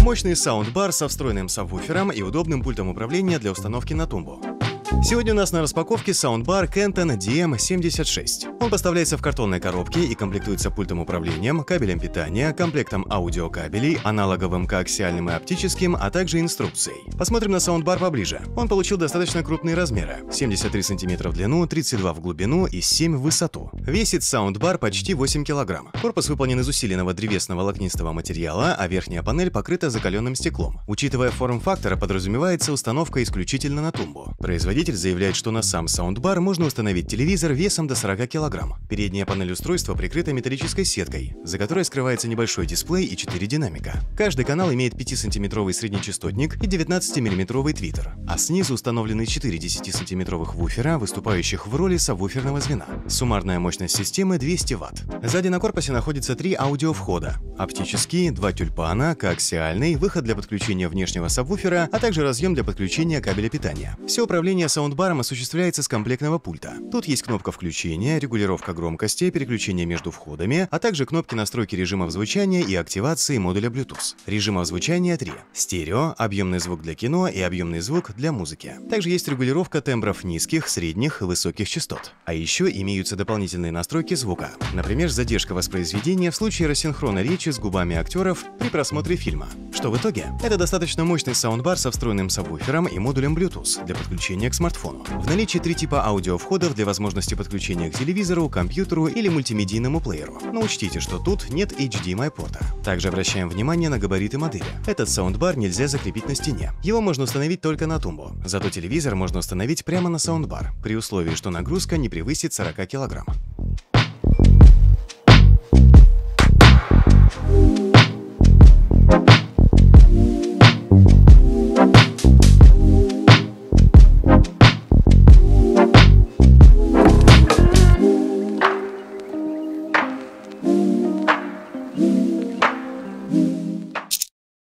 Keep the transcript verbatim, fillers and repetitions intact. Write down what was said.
Мощный саундбар со встроенным сабвуфером и удобным пультом управления для установки на тумбу. Сегодня у нас на распаковке саундбар Kenton ди эм семьдесят шесть. Он поставляется в картонной коробке и комплектуется пультом управления, кабелем питания, комплектом аудиокабелей, аналоговым коаксиальным и оптическим, а также инструкцией. Посмотрим на саундбар поближе. Он получил достаточно крупные размеры – семьдесят три сантиметра в длину, тридцать два в глубину и семь в высоту. Весит саундбар почти восемь килограмм. Корпус выполнен из усиленного древесного волокнистого материала, а верхняя панель покрыта закаленным стеклом. Учитывая форм-фактор, подразумевается установка исключительно на тумбу. Производитель заявляет, что на сам саундбар можно установить телевизор весом до сорока килограмм. Передняя панель устройства прикрыта металлической сеткой, за которой скрывается небольшой дисплей и четыре динамика. Каждый канал имеет пятисантиметровый среднечастотник и девятнадцатимиллиметровый твиттер, а снизу установлены четыре десятисантиметровых вуфера, выступающих в роли сабвуферного звена. Суммарная мощность системы двести ватт. Сзади на корпусе находится три аудиовхода: оптический, два тюльпана, коаксиальный, выход для подключения внешнего сабвуфера, а также разъем для подключения кабеля питания. Все управление саундбаром осуществляется с комплектного пульта. Тут есть кнопка включения, регулировка громкости, переключение между входами, а также кнопки настройки режимов звучания и активации модуля Bluetooth. Режимов звучания три: стерео, объемный звук для кино и объемный звук для музыки. Также есть регулировка тембров низких, средних и высоких частот. А еще имеются дополнительные настройки звука. Например, задержка воспроизведения в случае рассинхрона речи с губами актеров при просмотре фильма. Что в итоге? Это достаточно мощный саундбар со встроенным сабвуфером и модулем Bluetooth для подключения к смартфону. В наличии три типа аудиовходов для возможности подключения к телевизору, компьютеру или мультимедийному плееру. Но учтите, что тут нет эйч ди эм ай порта. Также обращаем внимание на габариты модели. Этот саундбар нельзя закрепить на стене. Его можно установить только на тумбу. Зато телевизор можно установить прямо на саундбар, при условии, что нагрузка не превысит сорока килограмм.